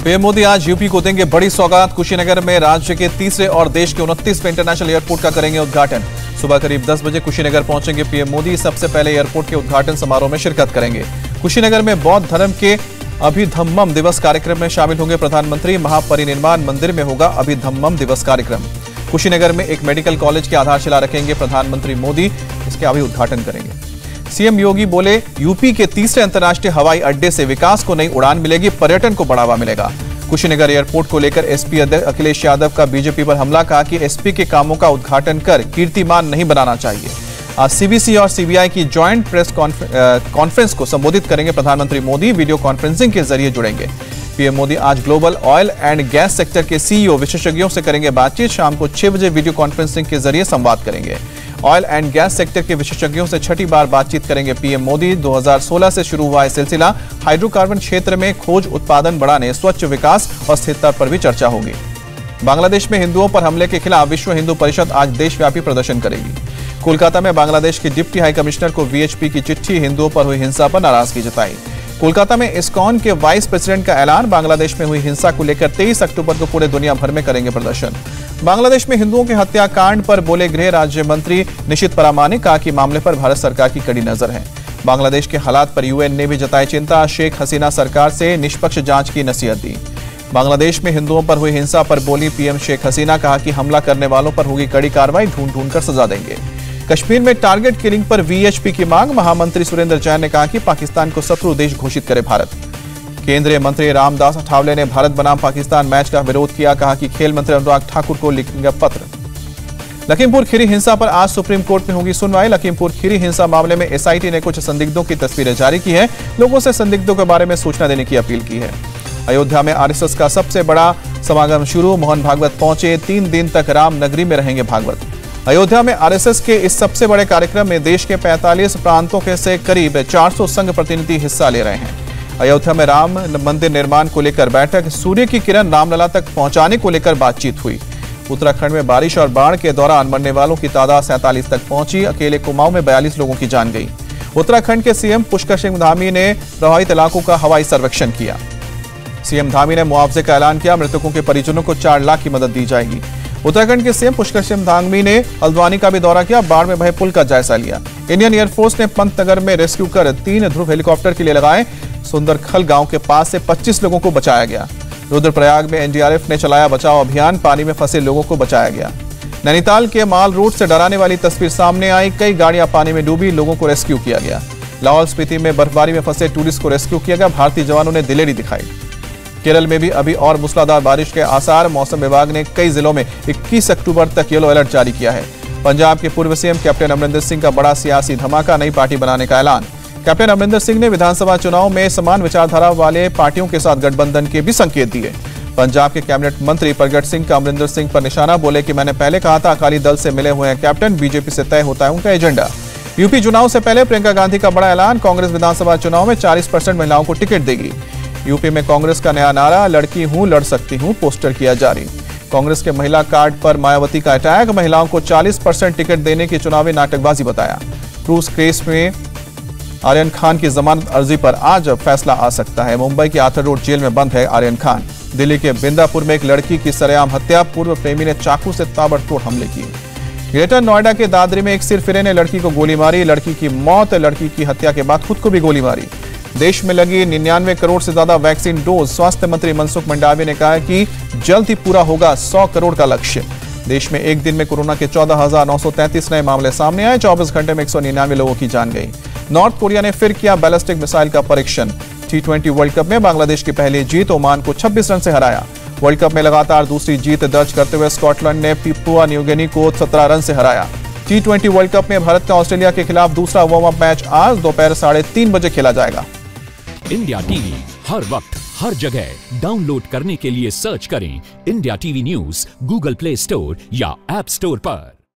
PM Modi आज UP को देंगे बड़ी सौगात। कुशीनगर में राज्य के तीसरे और देश के 29वें इंटरनेशनल एयरपोर्ट का करेंगे उद्घाटन। सुबह करीब 10 बजे कुशीनगर पहुंचेंगे पीएम मोदी। सबसे पहले एयरपोर्ट के उद्घाटन समारोह में शिरकत करेंगे। कुशीनगर में बौद्ध धर्म के अभिधम्मम दिवस कार्यक्रम में शामिल होंगे प्रधानमंत्री। महापरिनिर्वाण मंदिर में होगा अभिधम्मम दिवस कार्यक्रम। कुशीनगर में एक मेडिकल कॉलेज की आधारशिला रखेंगे प्रधानमंत्री मोदी। इसके अभी उद्घाटन करेंगे। सीएम योगी बोले, यूपी के तीसरे अंतर्राष्ट्रीय हवाई अड्डे से विकास को नई उड़ान मिलेगी, पर्यटन को बढ़ावा मिलेगा। कुशीनगर एयरपोर्ट को लेकर एसपी अध्यक्ष अखिलेश यादव का बीजेपी पर हमला। कहा कि एसपी के कामों का उद्घाटन कर कीर्तिमान नहीं बनाना चाहिए। आज सीबीसी और सीबीआई की ज्वाइंट प्रेस कॉन्फ्रेंस को संबोधित करेंगे प्रधानमंत्री मोदी। वीडियो कॉन्फ्रेंसिंग के जरिए जुड़ेंगे। पीएम मोदी आज global oil and gas sector के सीईओ विशेषज्ञों से करेंगे बातचीत। शाम को 6 बजे वीडियो कॉन्फ्रेंसिंग के जरिए संवाद करेंगे। ऑयल एंड गैस सेक्टर के विशेषज्ञों से छठी बार बातचीत करेंगे पीएम मोदी। 2016 से शुरू हुआ यह सिलसिला हाइड्रोकार्बन क्षेत्र में खोज, उत्पादन बढ़ाने, स्वच्छ विकास और स्थिरता पर भी चर्चा होगी। बांग्लादेश में हिंदुओं पर हमले के खिलाफ विश्व हिंदू परिषद आज देशव्यापी प्रदर्शन करेगी। कोलकाता में बांग्लादेश के डिप्टी हाई कमिश्नर को वीएचपी की चिट्ठी। हिंदुओं पर हुई हिंसा पर नाराजगी जताई। कोलकाता में इस्कॉन के वाइस प्रेसिडेंट का ऐलान। बांग्लादेश में हुई हिंसा को लेकर 23 अक्टूबर को पूरे दुनिया भर में करेंगे प्रदर्शन। बांग्लादेश में हिंदुओं के हत्याकांड पर बोले गृह राज्य मंत्री निशित परामानिक। कहा कि मामले पर भारत सरकार की कड़ी नजर है। बांग्लादेश के हालात पर यूएन ने भी जताई चिंता। शेख हसीना सरकार से निष्पक्ष जांच की नसीहत दी। बांग्लादेश में हिंदुओं पर हुई हिंसा पर बोली पीएम शेख हसीना। कहा कि हमला करने वालों पर होगी कड़ी कार्रवाई, ढूंढ कर सजा देंगे। कश्मीर में टारगेट किलिंग पर वीएचपी की मांग। महामंत्री सुरेंद्र जैन ने कहा कि पाकिस्तान को शत्रु देश घोषित करे भारत। केंद्रीय मंत्री रामदास अठावले ने भारत बनाम पाकिस्तान मैच का विरोध किया। कहा कि खेल मंत्री अनुराग ठाकुर को लिखेंगे पत्र। लखीमपुर खीरी हिंसा पर आज सुप्रीम कोर्ट में होगी सुनवाई। लखीमपुर खीरी हिंसा मामले में एसआईटी ने कुछ संदिग्धों की तस्वीरें जारी की है। लोगों से संदिग्धों के बारे में सूचना देने की अपील की है। अयोध्या में आरएसएस का सबसे बड़ा समागम शुरू। मोहन भागवत पहुंचे। 3 दिन तक राम नगरी में रहेंगे भागवत। अयोध्या में आरएसएस के इस सबसे बड़े कार्यक्रम में देश के 45 प्रांतों के से करीब 400 संघ प्रतिनिधि हिस्सा ले रहे हैं। अयोध्या में राम मंदिर निर्माण को लेकर बैठक। सूर्य की किरण रामलला तक पहुंचाने को लेकर बातचीत हुई। उत्तराखंड में बारिश और बाढ़ के दौरान मरने वालों की तादाद 47 तक पहुंची। अकेले कुमाऊं में 42 लोगों की जान गई। उत्तराखंड के सीएम पुष्कर सिंह धामी ने प्रभावित इलाकों का हवाई सर्वेक्षण किया। सीएम धामी ने मुआवजे का ऐलान किया। मृतकों के परिजनों को 4 लाख की मदद दी जाएगी। उत्तराखंड के सीएम पुष्कर सिंह धामी ने हल्द्वानी का भी दौरा किया। बाढ़ में बहे पुल का जायजा लिया। इंडियन एयरफोर्स ने पंतनगर में रेस्क्यू कर 3 ध्रुव हेलीकॉप्टर के लिए लगाए। सुंदरखल गांव के पास से 25 लोगों को बचाया गया। रुद्रप्रयाग में एनडीआरएफ ने चलाया बचाव अभियान। पानी में फंसे लोगों को बचाया गया। नैनीताल के माल रोड से डराने वाली तस्वीर सामने आई। कई गाड़ियां पानी में डूबी, लोगों को रेस्क्यू किया गया। लाहौल स्पीति में बर्फबारी में फंसे टूरिस्ट को रेस्क्यू किया गया। भारतीय जवानों ने दिलेरी दिखाई। केरल में भी अभी और मूसलाधार बारिश के आसार। मौसम विभाग ने कई जिलों में 21 अक्टूबर तक येलो अलर्ट जारी किया है। पंजाब के पूर्व सीएम कैप्टन अमरिंदर सिंह का बड़ा सियासी धमाका। नई पार्टी बनाने का ऐलान। कैप्टन अमरिंदर सिंह ने विधानसभा चुनाव में समान विचारधारा वाले पार्टियों के साथ गठबंधन के भी संकेत दिए। पंजाब के कैबिनेट मंत्री प्रगट सिंह का अमरिंदर सिंह पर निशाना। बोले कि मैंने पहले कहा था अकाली दल से मिले हुए हैं कैप्टन, बीजेपी से तय होता है उनका एजेंडा। यूपी चुनाव से पहले प्रियंका गांधी का बड़ा ऐलान। कांग्रेस विधानसभा चुनाव में 40% महिलाओं को टिकट देगी। यूपी में कांग्रेस का नया नारा, लड़की हूं लड़ सकती हूं, पोस्टर किया जारी। कांग्रेस के महिला कार्ड पर मायावती का अटैक। महिलाओं को 40% टिकट देने की चुनावी नाटकबाजी बताया। क्रूज केस में आर्यन खान की जमानत अर्जी पर आज फैसला आ सकता है। मुंबई के आर्थर रोड जेल में बंद है आर्यन खान। दिल्ली के बिंदापुर में एक लड़की की सरेआम हत्या। पूर्व प्रेमी ने चाकू से ताबड़तोड़ हमले किए। ग्रेटर नोएडा के दादरी में एक सिरफिरे ने लड़की को गोली मारी। लड़की की मौत। लड़की की हत्या के बाद खुद को भी गोली मारी। देश में लगी 99 करोड़ से ज्यादा वैक्सीन डोज। स्वास्थ्य मंत्री मनसुख मंडाविया ने कहा कि जल्द ही पूरा होगा 100 करोड़ का लक्ष्य। देश में एक दिन में कोरोना के 14,933 नए मामले सामने आए। 24 घंटे में 199 लोगों की जान गई। नॉर्थ कोरिया ने फिर किया बैलिस्टिक मिसाइल का परीक्षण। T20 वर्ल्ड कप में बांग्लादेश की पहली जीत। ओमान को 26 रन से हराया। वर्ल्ड कप में लगातार दूसरी जीत दर्ज करते हुए स्कॉटलैंड ने पपुआ न्यू गिनी को 17 रन से हराया। T20 वर्ल्ड कप में भारत का ऑस्ट्रेलिया के खिलाफ दूसरा वार्म अप मैच आज दोपहर 3:30 बजे खेला जाएगा। इंडिया टीवी हर वक्त हर जगह डाउनलोड करने के लिए सर्च करें India TV news Google Play Store या ऐप स्टोर पर।